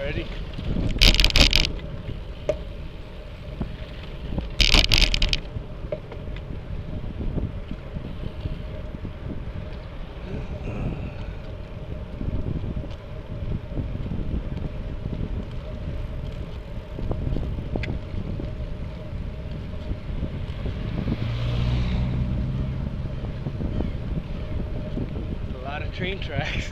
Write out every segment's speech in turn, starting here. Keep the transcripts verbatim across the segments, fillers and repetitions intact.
already. A lot of train tracks.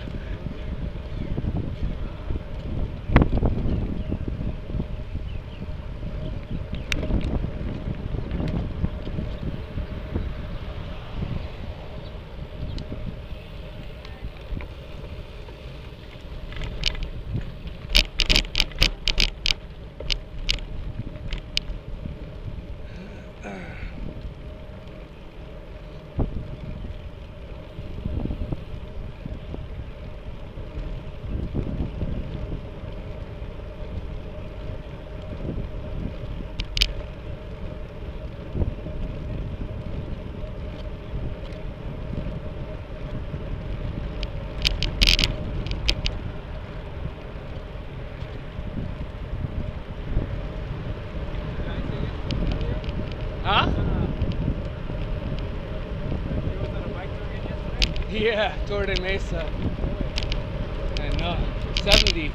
Huh? Yeah, Tour De Mesa. I know. seventy.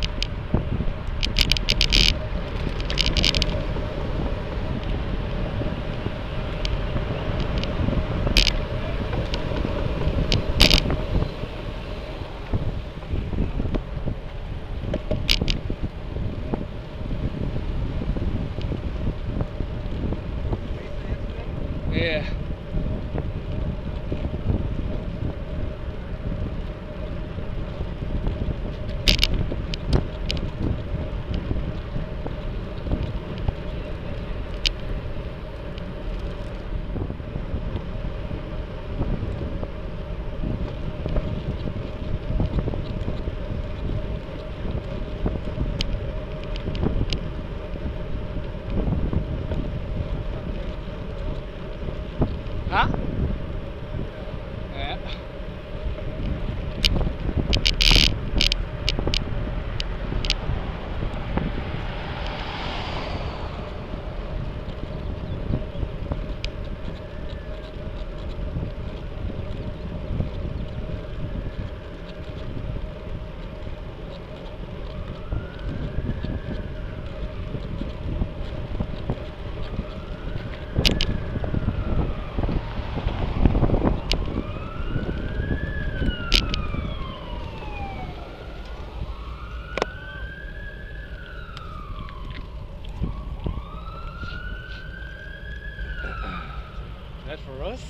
Yeah. Huh? Yeah. That for us?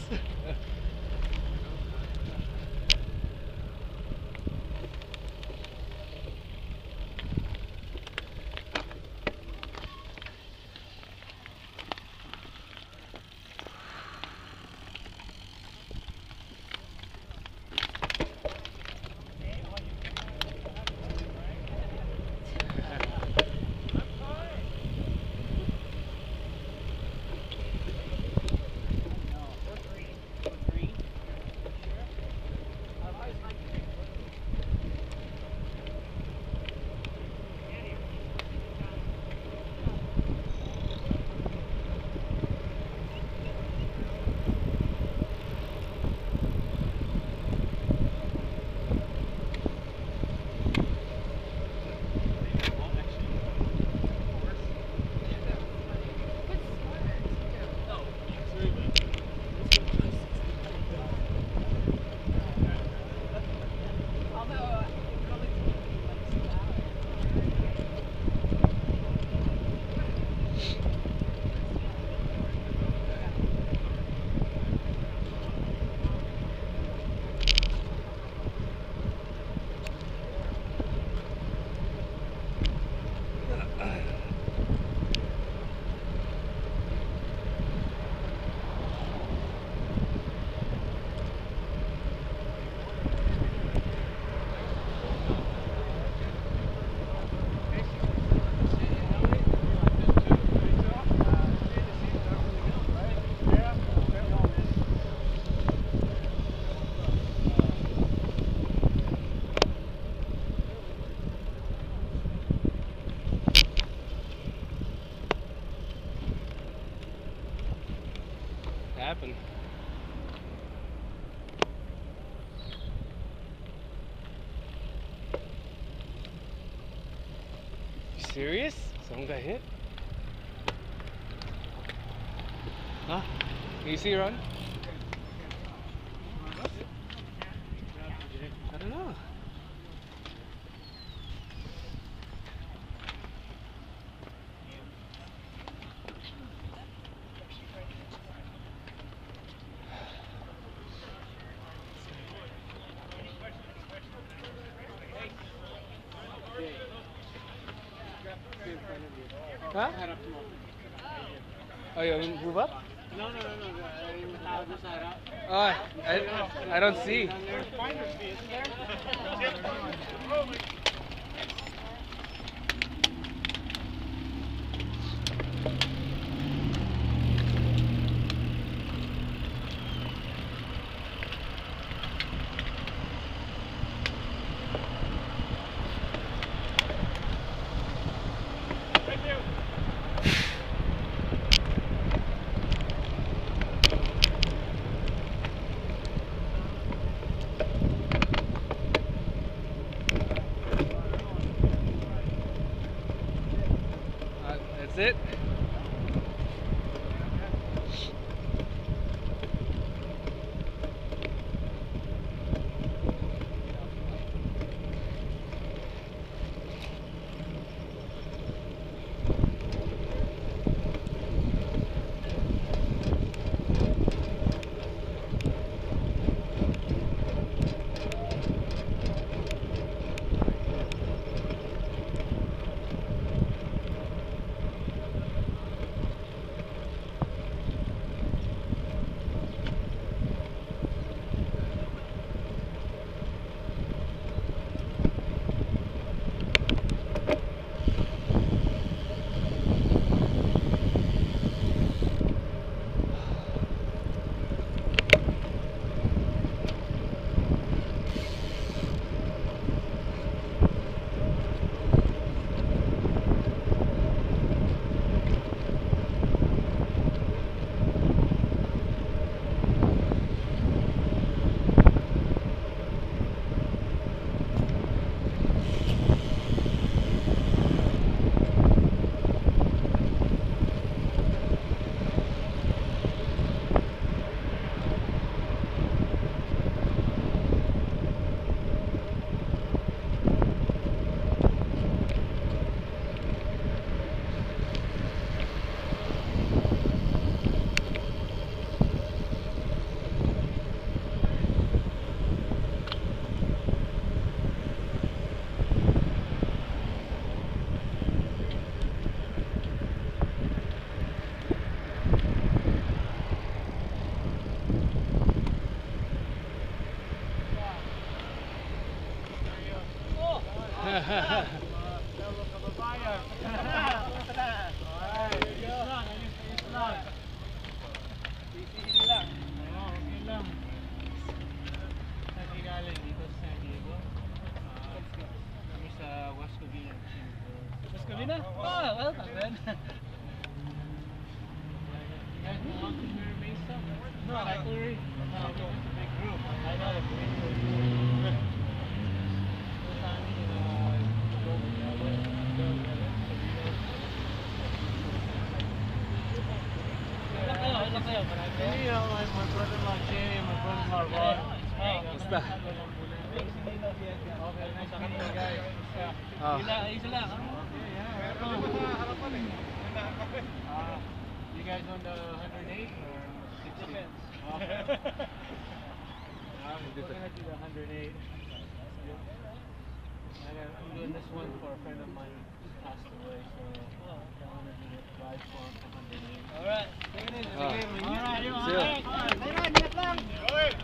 serious? Someone got hit? Huh? Can you see Ron? I don't know. Huh? Oh, you want to move up? No, no, no, no. Oh, I, I don't see. That's it. Oh. You guys on the one hundred eight or sixty? We're gonna do the one hundred eight. I'm doing this one for a friend of mine who passed away, so I want to do the ride for one hundred eight. Alright, take it easy. Alright, you alright? Alright, stay right, get lang. Go ahead.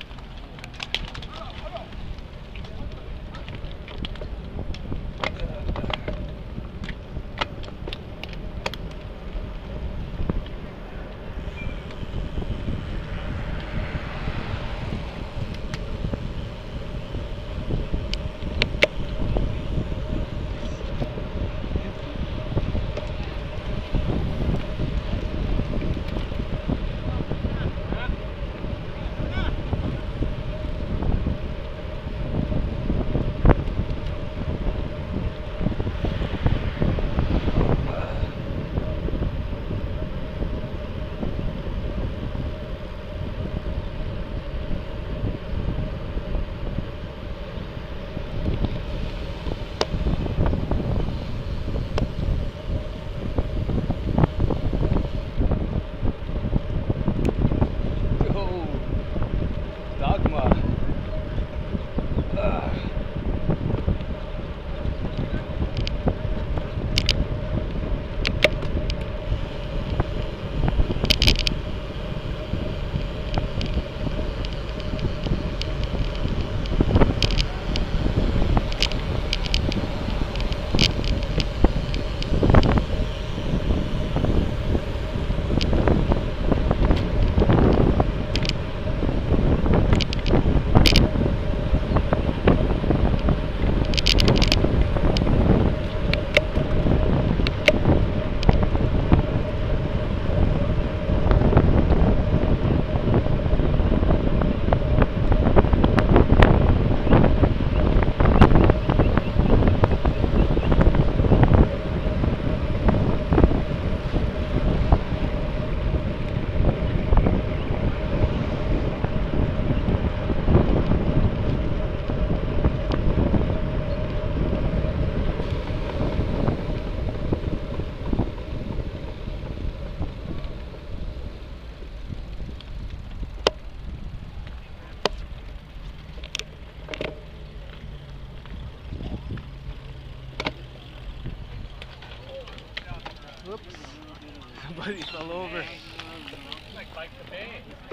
he fell over. Like bike the bay.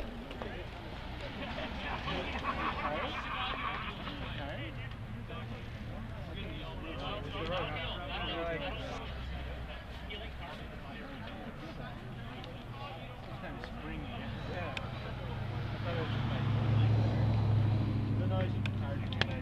Sometimes springy. Yeah. I thought it was just like the noise of the car.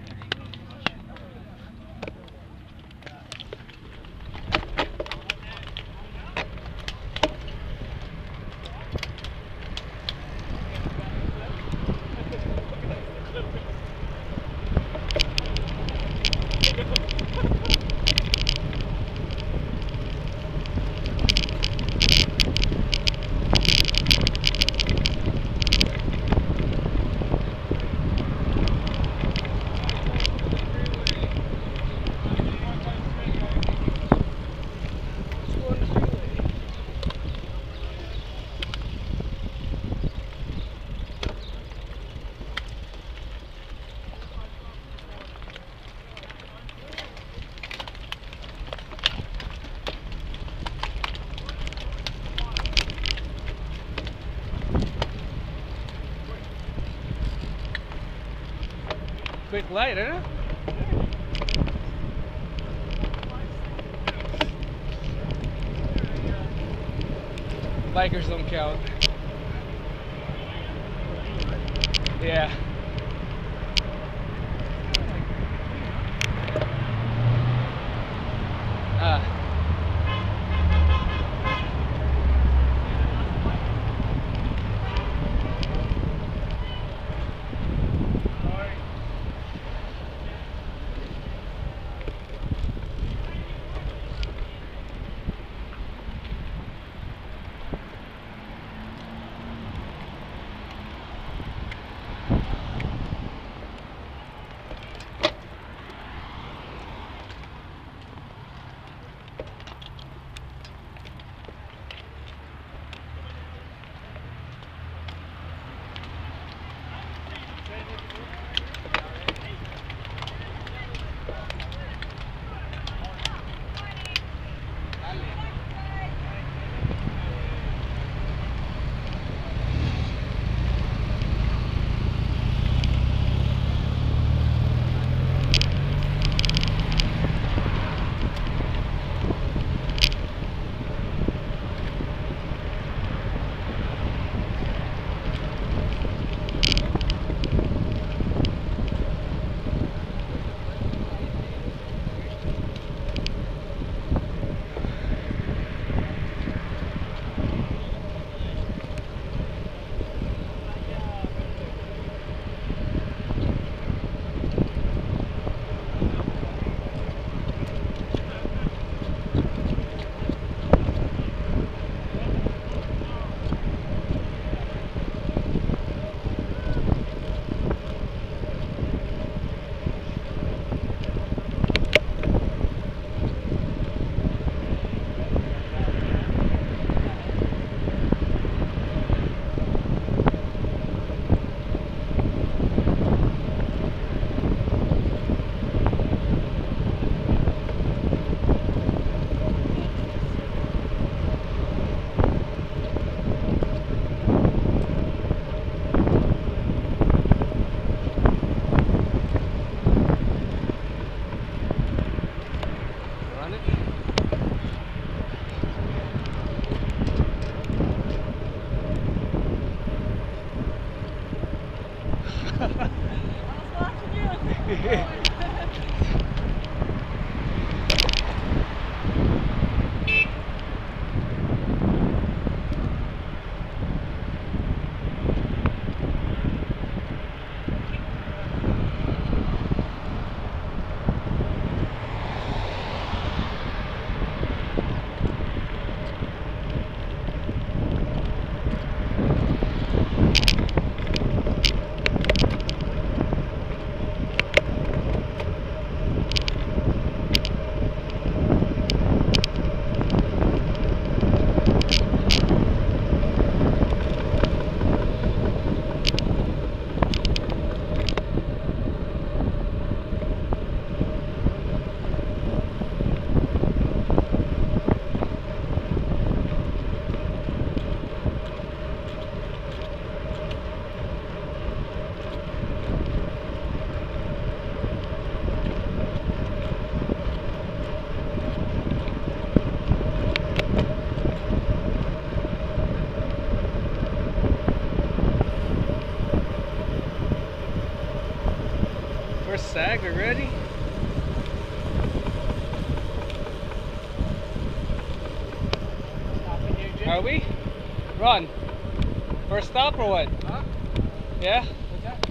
Quick light, isn't it? Bikers don't count. Yeah. Ah. ready? Are we? Run. First stop or what? Huh? Yeah? What's that?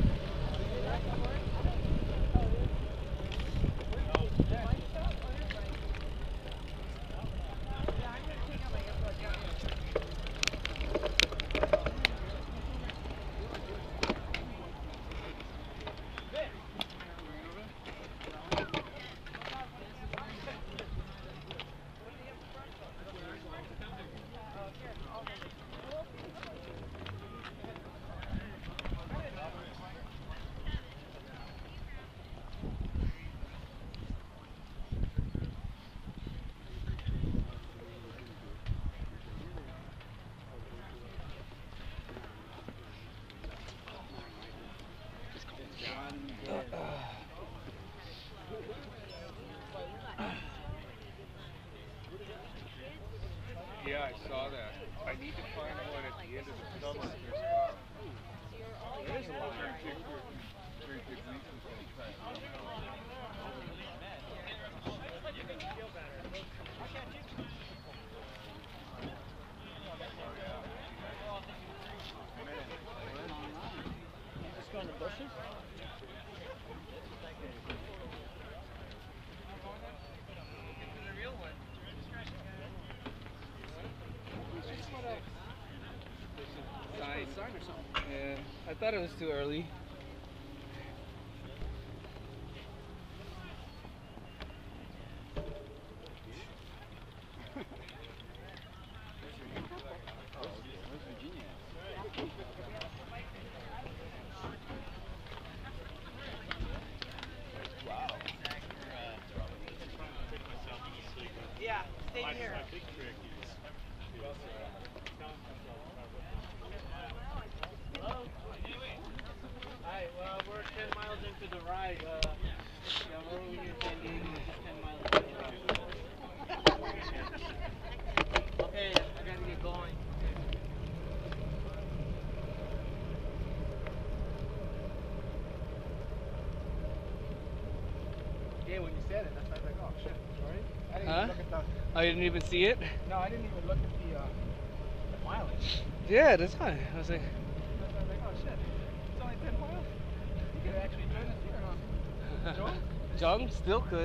Yeah, I saw that. I need to find one at the end of the summer. There is a lot. Very big, very big reasons on the track. Let's go in the bushes. Sign or something. Yeah, I thought it was too early. Yeah, stay here. Alright, well, we're ten miles into the ride. Uh, yeah, we're over here ten, ten miles into the ride. Okay, I gotta get going. Yeah, when you said it, that's why I was like, oh shit, sorry. I didn't Huh? even look at the. Oh, you didn't even see it? No, I didn't even look at the, uh, the mileage. Yeah, that's fine. I was like, That's why I was like, oh shit, it's only ten miles. You could actually join us here, huh? Join? Jung still could.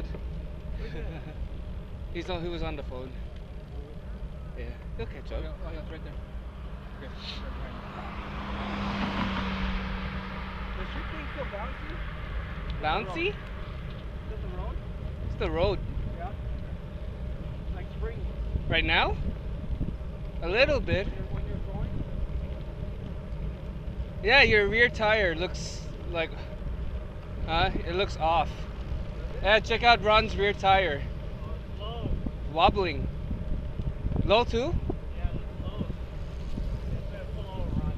He's on. He was on the phone. Yeah, he'll catch up. Oh, yeah, it's right there. Okay. Does your thing still bouncy? Bouncy? Is that the road? It's the road. Yeah. It's like springy. Right now? A little bit. When you're, when you're going? Yeah, your rear tire looks like, huh? It looks off. Yeah, check out Ron's rear tire. Low. Wobbling. Low too? Yeah, it's low. It's better pull over, Ron.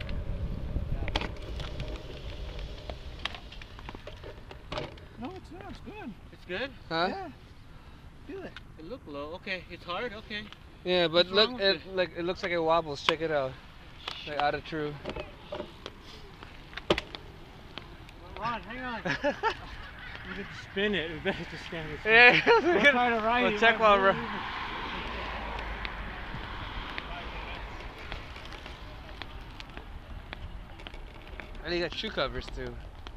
No, it's not. It's good. It's good? Huh? Yeah. Feel it. It looked low. Okay, it's hard. Okay. Yeah, but What's look, wrong it with it? like it looks like it wobbles. Check it out. Like out of true. Ron, hang on. We get to spin it. We better just stand it. Yeah, We'll try to ride we'll it. check while we're. And you got shoe covers too.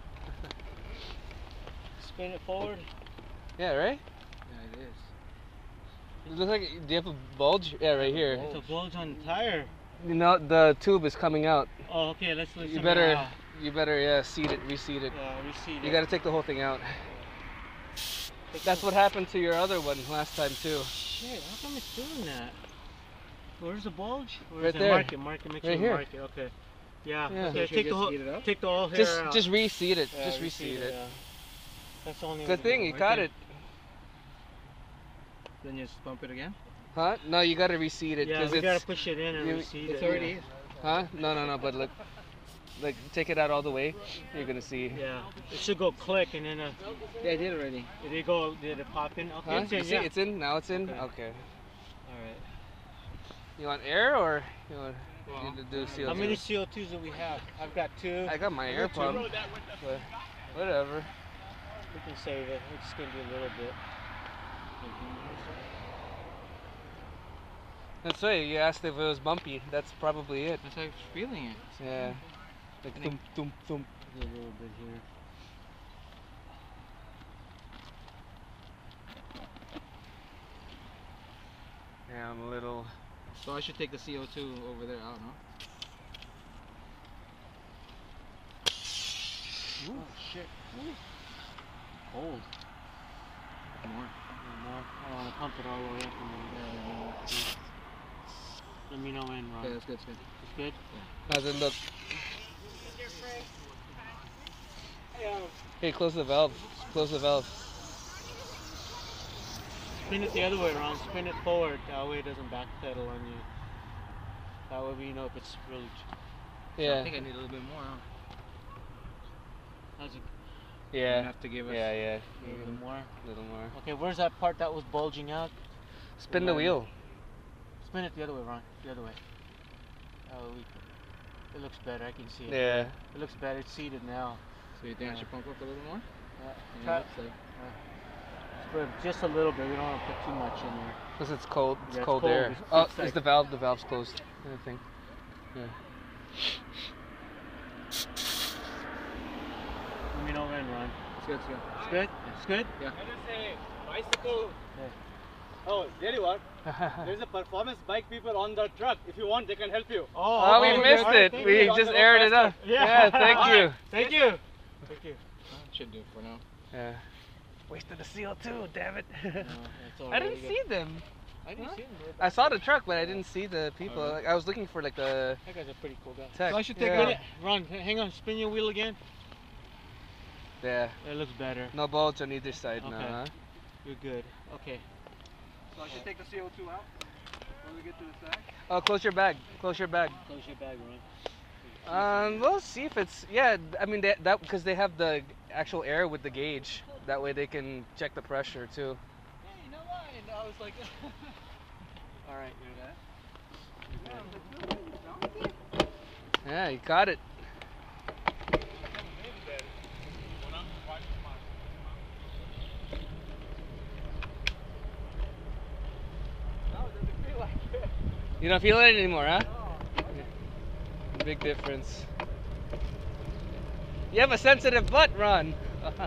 Spin it forward. Yeah, right? Yeah, it is. It looks like. Do you have a bulge? Yeah, right here. It's a bulge on the tire. You know the tube is coming out. Oh, okay. Let's let's. You better, you better, yeah, seat it, reseat it. Yeah, reseat it. You got to take the whole thing out. That's what happened to your other one last time too. Shit, how come it's doing that? Where's the bulge? Where's Right the there. Mark it, mark it, make Right sure you here. mark it. Okay. Yeah. Yeah. Okay. Should Take we the just whole, heat it up? take the whole hair Just, out. just reseat it. Yeah, just reseat it. Yeah. That's the only. Good thing you right caught there. it. Then you just bump it again. Huh? No, you got to reseat it Yeah, because we it's. gotta push it in and you- reseat It's it. already yeah. in. Huh? No, no, no. But look, like take it out all the way. You're gonna see. Yeah. It should go click and then. Uh, Yeah, I did already. did it go? Did it pop in? Okay. Huh? It's You in, see, yeah. it's in. Now it's in. Okay. Okay. All right. You want air or you want you to do C O two? How many C O twos do we have? I've got two. I got my I air got two. pump. But whatever. We can save it. It's just gonna be a little bit. That's right. You asked if it was bumpy. That's probably it. That's how I was feeling it. Yeah. Like thump, thump, thump. A little bit here. Yeah, I'm a little. So I should take the C O two over there out, no? Ooh, oh shit. Ooh. Cold. More. Yeah, more. I want to pump it all the way up and then yeah, let me know when, Ron. Yeah, that's good, that's good. It's good? How's it look? Hey, close the valve. Close the valve. Spin it the other way, Ron. Spin it forward. That way it doesn't backpedal on you. That way we know if it's really. Yeah. So I think I need a little bit more, huh? How's it? Yeah. You have to give us Yeah, yeah. A little more. A little more. Okay, where's that part that was bulging out? Spin the wheel. Spin it the other way, Ron. The other way. Oh, we, it looks better. I can see it. Yeah. It looks better. It's seated now. So you think Yeah. I should pump up a little more? Yeah. Yeah, Try, so Spread just a little bit. We don't want to put too much in there. Because it's cold. It's Yeah, it's cold, cold. air. It's- Oh, it's is like- the valve? The valve's closed. I think. Yeah. Let me know when, Ron. it's good, it's good. It's good? It's good? Yeah. Say bicycle. Oh, there you are. There's a performance bike people on the truck. If you want, they can help you. Oh, we okay. missed All right, it. thank We you. just aired it up. Yeah. thank you. Thank you. Thank you. Should do it for now. Yeah. Wasted the C O two, damn it. No, it's all I right. didn't see them. I didn't Huh? see him. bro. I saw the truck, but I didn't see the people. Oh, really? Like, I was looking for like the That guy's a pretty cool guy. tech. So I should take yeah. Spin it. Ron, h- hang on. Spin your wheel again. Yeah. It looks better. No bulge on either side now, Okay. huh? You're good. Okay. So I should take the C O two out when we get to the sack? Oh, close your bag. Close your bag. Close your bag, Ron. Um, we'll see if it's yeah. I mean they, that because they have the actual air with the gauge. That way they can check the pressure too. Yeah, you know why? And I was like, All right. Yeah, you caught it. You don't feel it anymore, huh? Big difference. You have a sensitive butt, Ron. You know, I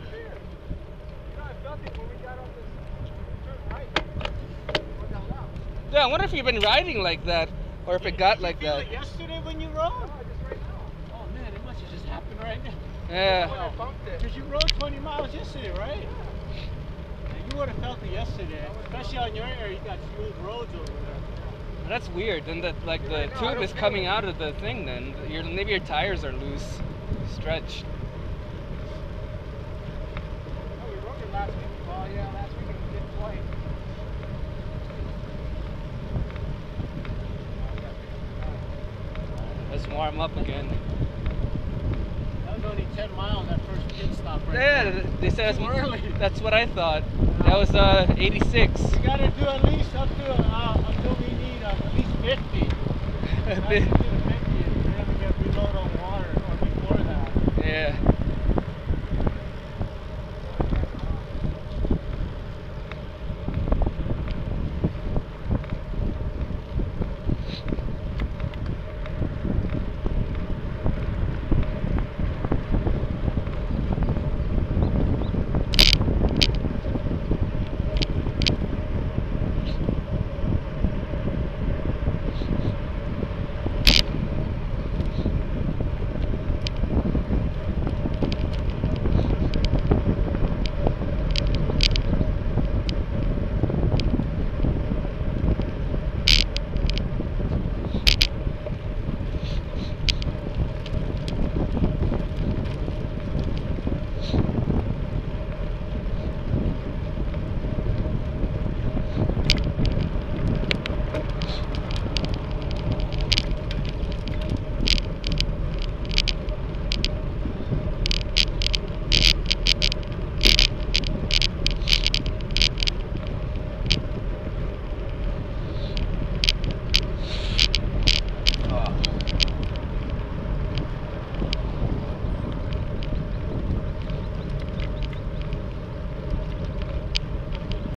felt it when we got on this turn right. Going down now. Yeah, I wonder if you've been riding like that, or if it got like Feel that. it yesterday when you rode? No, just right now. Oh man, it must have just happened right now. Yeah. When I bumped it. Because you rode twenty miles yesterday, right? And you would have felt it yesterday, especially on your area. You got smooth roads over there. That's weird. Then that like the I know, I tube don't is feel coming it. out of the thing. Then your maybe your tires are loose, stretched. Oh, we rode it last week. Oh, yeah, last week it did twice. Let's warm up again. That was only ten miles, that first pit stop right Yeah, there. they said Too that's, early. that's what I thought. That was uh eighty-six. We gotta do at least up to, uh, until we need uh, at least fifty. That's to the fifty, and then we get reload on water, or before that. Yeah.